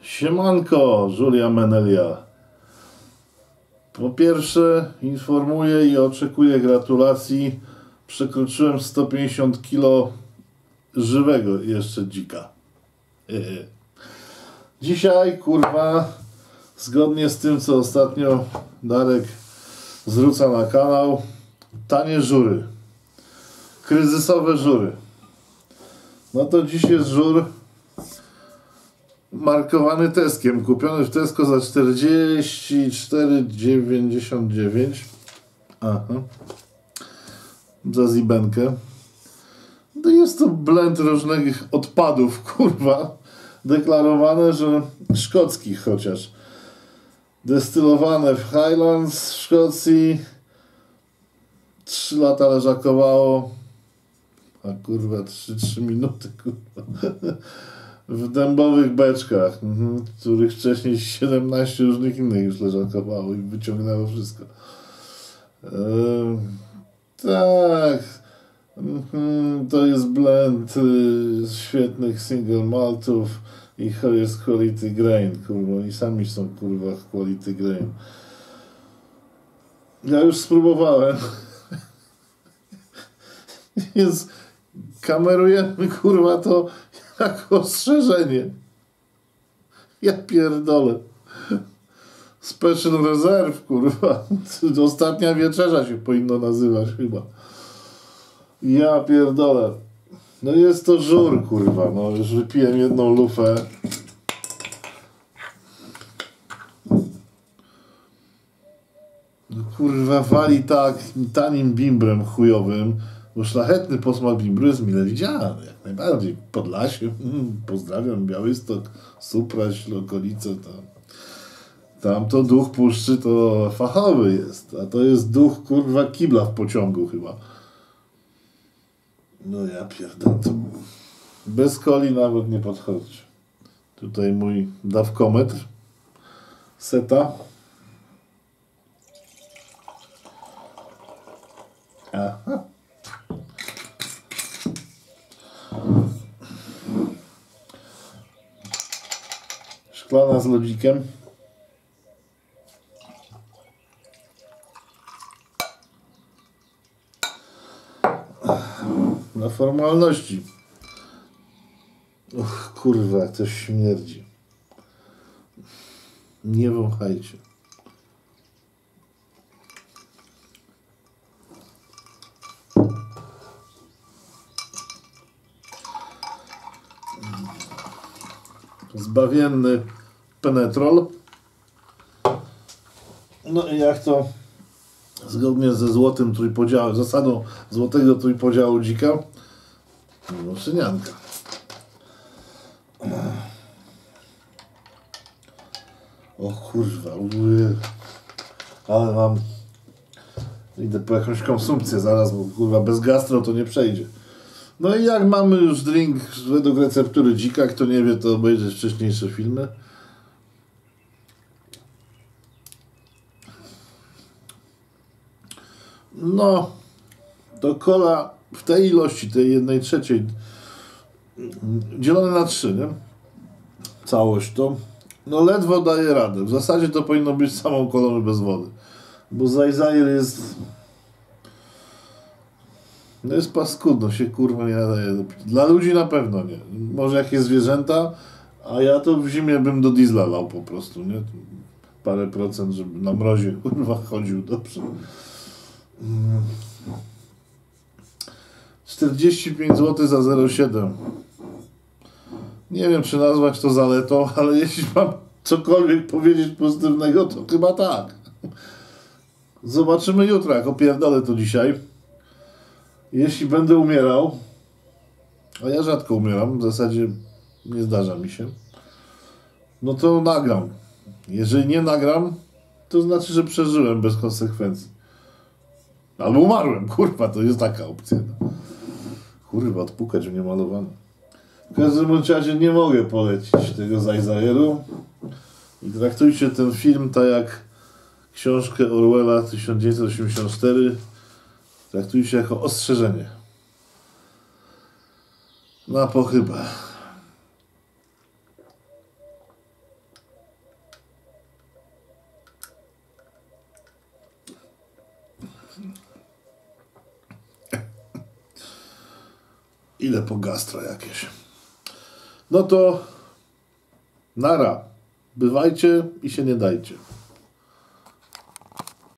Siemanko, Julia Menelia. Po pierwsze informuję i oczekuję gratulacji. Przekroczyłem 150 kg żywego jeszcze dzika. Dzisiaj, kurwa, zgodnie z tym, co ostatnio Darek zrzuca na kanał, tanie żury. Kryzysowe żury. No to dziś jest żur markowany Teskiem, kupiony w Tesco za 44,99. Aha. Za zibenkę. No jest to blend różnych odpadów, kurwa. Deklarowane, że szkockich chociaż. Destylowane w Highlands w Szkocji. 3 lata leżakowało. A kurwa, 3 minuty, kurwa. W dębowych beczkach, których wcześniej 17 różnych innych już leżakowało i wyciągnęło wszystko. Tak. To jest blend świetnych single maltów i jest quality grain, kurwa. Oni sami są, kurwa, quality grain. Ja już spróbowałem. Jest, kamerujemy, kurwa, to jako ostrzeżenie. Ja pierdolę. Special Reserve, kurwa. Ostatnia wieczerza się powinno nazywać chyba. Ja pierdolę. No jest to żur, kurwa. No już wypiłem jedną lufę. No kurwa, wali tak tanim bimbrem chujowym. Bo szlachetny posmak bimbru jest mile widziany, jak najbardziej. Podlasie, pozdrawiam, Białystok, Supraśl, okolice, tam to duch puszczy to fachowy jest, a to jest duch, kurwa, kibla w pociągu chyba. No ja pierdolę, to bez coli nawet nie podchodzi. Tutaj mój dawkometr, seta. Aha. Szklana z lodzikiem. Na formalności. Och, kurwa, jak coś śmierdzi. Nie wąchajcie. Zbawienny penetrol. No i jak to zgodnie ze złotym trójpodziałem, zasadą złotego trójpodziału dzika, no szynianka. O kurwa, ale mam, idę po jakąś konsumpcję zaraz, bo kurwa bez gastro to nie przejdzie. No i jak mamy już drink według receptury dzika, kto nie wie, to obejrzeć wcześniejsze filmy. No, to cola w tej ilości, tej 1/3, dzielone na 3, nie? Całość to, no ledwo daje radę. W zasadzie to powinno być samą kolą bez wody. Bo Zajzajer jest... No jest paskudno, się kurwa nie nadaje. Dla ludzi na pewno nie. Może jakieś zwierzęta, a ja to w zimie bym do diesla lał po prostu, nie? Parę procent, żeby na mrozie kurwa chodził dobrze. 45 zł za 0,7. Nie wiem, czy nazwać to zaletą, ale jeśli mam cokolwiek powiedzieć pozytywnego, to chyba tak. Zobaczymy jutro, jak opierdolę to dzisiaj. Jeśli będę umierał, a ja rzadko umieram, w zasadzie nie zdarza mi się, no to nagram. Jeżeli nie nagram, to znaczy, że przeżyłem bez konsekwencji. Albo umarłem, kurwa, to jest taka opcja. Kurwa, odpukać mnie malowane. W każdym razie nie mogę polecić tego Zajzajeru. I traktujcie ten film tak jak książkę Orwella 1984. Traktujcie jako ostrzeżenie. Na pochybę. Ile po gastro jakieś. No to nara. Bywajcie i się nie dajcie.